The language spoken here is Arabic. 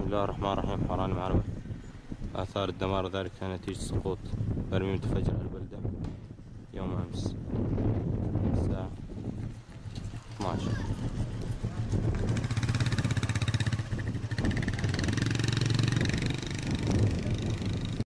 بسم الله الرحمن الرحيم. حراني معربة. آثار الدمار ذلك نتيجة سقوط برميل متفجر البلدة يوم أمس.